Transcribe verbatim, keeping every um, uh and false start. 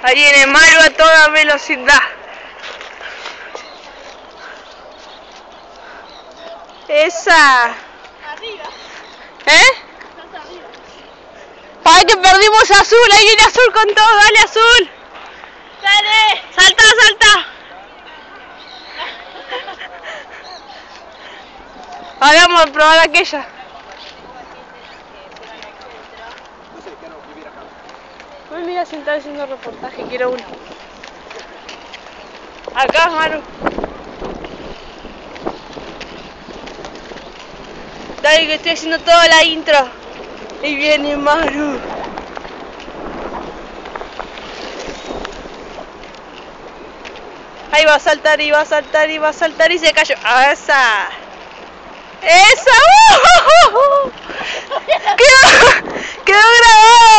Ahí viene Maru a toda velocidad. Esa. Arriba. ¿Eh? Estás arriba. ¡Ay, que perdimos a Azul! ¡Ahí viene Azul con todo! ¡Dale, Azul! ¡Dale! ¡Salta, salta! Ahora vamos a probar aquella. Uy, mira, sentado haciendo reportaje, quiero uno. Acá, Maru. Dale, que estoy haciendo toda la intro. Y viene Maru. Ahí va a saltar, y va a saltar, y va a saltar, y se cayó. ¡Ah, esa! ¡Esa! ¡Uh! ¡Quedó, quedó grabado!